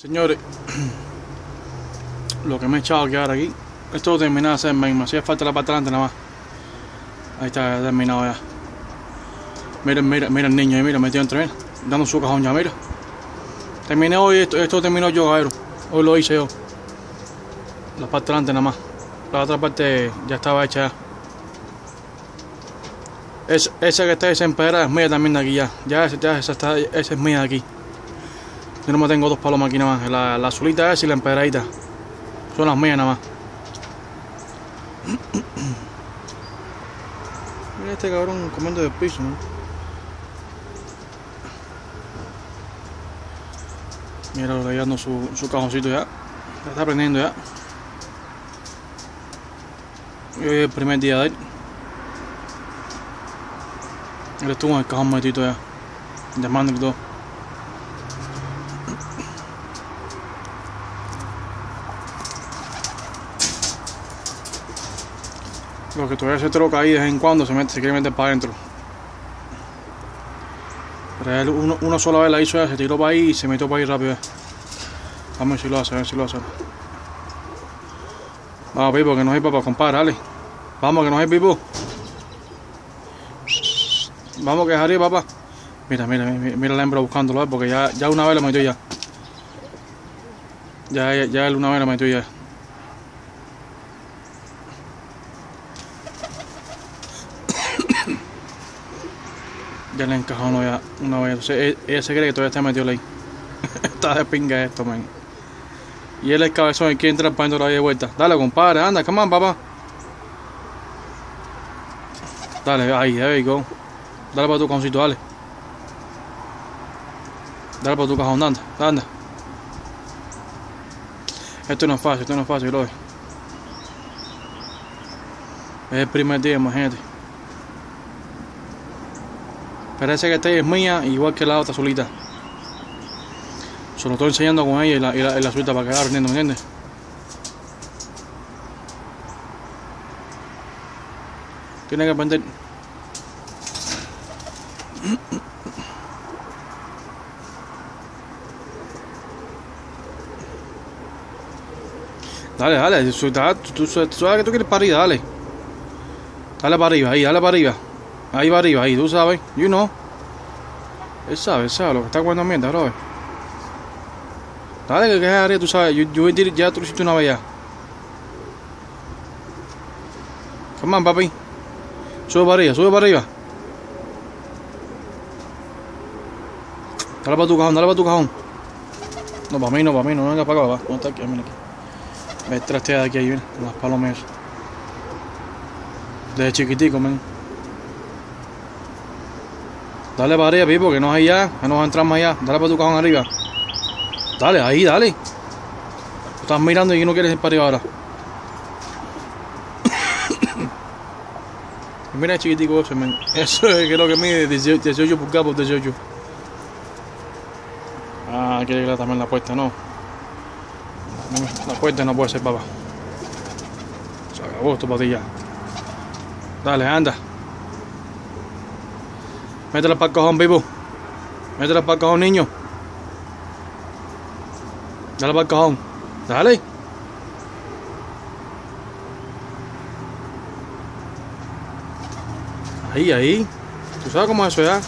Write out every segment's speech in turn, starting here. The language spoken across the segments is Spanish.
Señores, lo que me he echado a quedar aquí, esto lo terminé de hacer, me hacía falta la parte delante nada más. Ahí está, ya terminado ya. Miren, mira el niño ahí, mira, metido entre él, dando su cajón ya, mira. Terminé hoy, esto terminó yo, cabrón. Hoy lo hice yo. La parte delante nada más. La otra parte ya estaba hecha ya. Esa que está desempedrada es mía también de aquí ya. Esa es mía de aquí. Yo no me tengo dos palomas aquí nada más. La azulita esa y la empedradita. Son las mías nada más. Mira este cabrón comiendo del piso, ¿no? Mira, lo llevando su cajoncito ya. Ya está aprendiendo ya. Y hoy es el primer día de él. Él estuvo en el cajón metido ya. Llamando y todo. Lo que todavía se troca ahí de vez en cuando se quiere meter para adentro. Pero él una sola vez la hizo ya, se tiró para ahí y se metió para ahí rápido. Vamos a ver si lo hace, a ver si lo hace. Vamos, Pipo, que no hay papá, compadre, dale. Vamos, que no hay Pipo. Vamos, que es arriba, papá. Mira la hembra buscándolo, porque ya una vez lo metió ya. Ya él una vez lo metió ya. Ya le encajó ya una vez. Entonces ella se cree que todavía está metido ahí. Está de pinga esto, man. Y él es el cabezón y quiere entrar para dentro de vuelta. Dale, compadre, anda, come on, papá. Dale, ahí, there you go. Dale para tu cajoncito, dale. Dale para tu cajón, anda. Esto no es fácil, bro. Es el primer día, imagínate. Parece que esta es mía, igual que la otra solita. Se lo estoy enseñando con ella y la solita para que vaya aprendiendo, ¿me entiendes? Tiene que aprender. Dale, tú sabes que tú quieres para arriba, dale. Dale para arriba, ahí, dale para arriba. Ahí va arriba, ahí, tú sabes, you know. Él sabe lo que está comiendo mierda, bro. Dale, que es arriba, tú sabes, yo ya tú lo hiciste una vez ya. Come on, papi. Sube para arriba. Dale para tu cajón. No, para mí no venga para acá, va. No está aquí, mira aquí. Me trasteada de aquí, mira, con las palomas. Desde chiquitico, men. Dale para arriba, Pipo, que no es allá, que no vas a entrar más allá. Dale para tu cajón arriba. Dale, ahí, dale. Tú estás mirando y no quieres ir para arriba ahora. Mira el chiquitico ese, men. Eso es que lo que mide 18 pulgadas por 18. Ah, quiere que también la puerta, no. La puerta no puede ser, papá. Se acabó esto para ti ya. Dale, anda. Métela para el cajón, Pipo. Métela para el cajón, niño. Dale para el cajón. Dale. Ahí. ¿Tú sabes cómo es eso ya?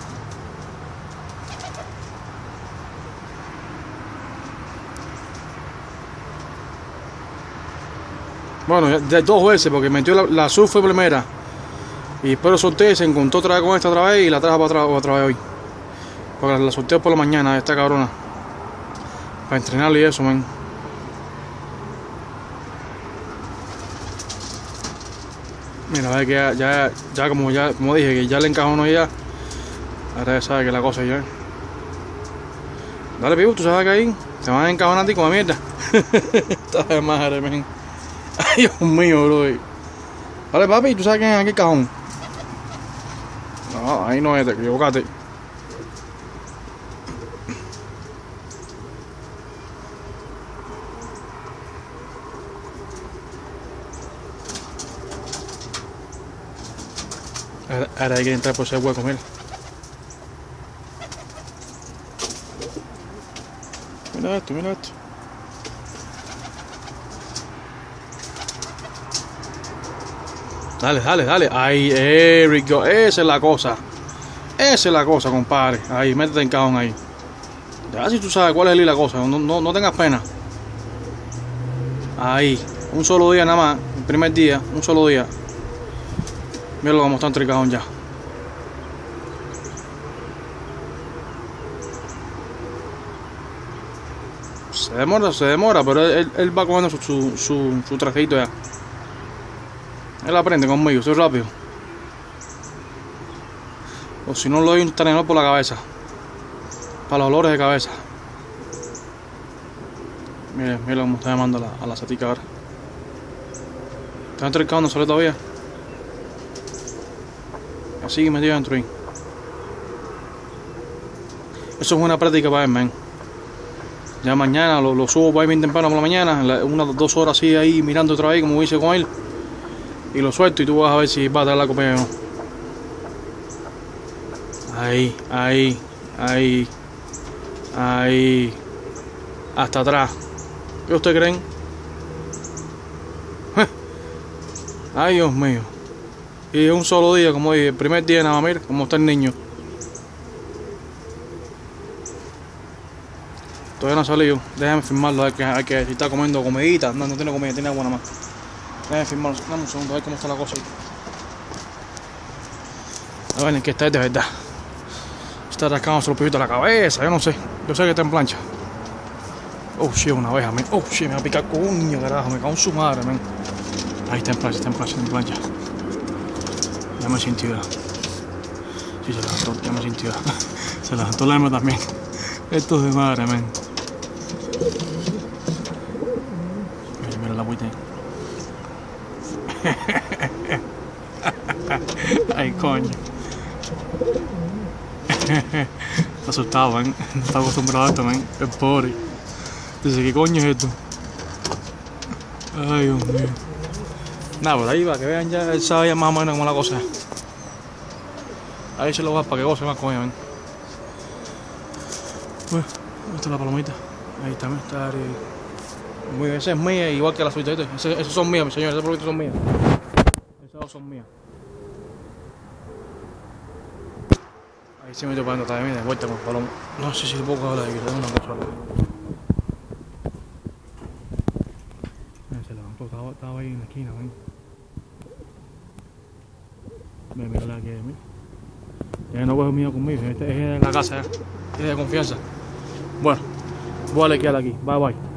Bueno, de dos veces, porque metió la azul fue primera. Y después lo solté, se encontró otra vez con esta otra vez y la trajo para otra vez hoy. Porque la solté por la mañana, esta cabrona. Para entrenarle y eso, man. Mira, a ver que ya como dije, que ya le encajó uno ya. Ahora ya sabe que la cosa ya. Dale, Pipo, tú sabes que ahí te van a encajonar a ti como mierda. Esta de madre, man. Ay, Dios mío, bro. Dale, papi, tú sabes que en aquel cajón. No, ahí no es, te equivocaste. Ahora hay que entrar por ese hueco, mira. Mira esto, mira esto. Dale, dale, dale. Ahí, rico. Esa es la cosa. Esa es la cosa, compadre. Ahí, métete en cajón ahí. Ya si tú sabes cuál es la cosa. No tengas pena. Ahí. Un solo día nada más. El primer día. Un solo día. Mira lo que está entre el cajón ya. Se demora, pero él va cogiendo su trajecito ya. Él aprende conmigo, soy rápido. O si no, le doy un tenedor por la cabeza. Para los olores de cabeza. Mire cómo está llamando a la satica ahora. Está dentro del cajón, no sale todavía. Así que metido dentro ahí. Eso es una práctica para él, man. Ya mañana lo subo para ir bien temprano por la mañana, unas 2 horas así ahí mirando otra vez como hice con él. Y lo suelto y tú vas a ver si va a traer la comida o no. Ahí, ahí, ahí, ahí. Hasta atrás. ¿Qué ustedes creen? Ay, Dios mío. Y es un solo día, como dije, el primer día nada más, mira cómo está el niño. Todavía no ha salido. Déjame filmarlo, hay que si está comiendo comidita. No tiene comida, tiene agua nada más. Déjame filmarlo, dame un segundo, a ver cómo está la cosa ahí. A ver, en qué está de verdad. Está rascándose los pibitos a la cabeza, yo no sé. Yo sé que está en plancha. Oh, shit, una abeja, man. Oh, shit, me va a picar coño, carajo, me cago en su madre, man. Ahí está en plancha, está en plancha, está en plancha. Ya me sintió. Sí, se levantó, ya me sintió. Se levantó la hembra también. Esto es de madre, man. Mira la agüita ahí. Ay, coño. Está asustado, man. No está acostumbrado a esto, man. Es pobre. Dice, ¿qué coño es esto? Ay, Dios mío. Nada, por ahí va, que vean ya, él sabe ya más o menos cómo la cosa es. Ahí se lo va para que goce más con ella, man. Bueno, esta es la palomita. Ahí también está. Muy bien, esa es mía, igual que la suya. Esas son mías, mi señor, esas palomitas son mías. Esas dos son mías. Ahí se metió para adentro también, de vuelta con el palomo. No sé si le puedo hablar de aquí, una cosa. Se levantó, estaba ahí en la esquina, ven. Mira la que mira. Ya no coge miedo conmigo, este es de la casa, es de confianza. Bueno, voy a lequear aquí, bye bye.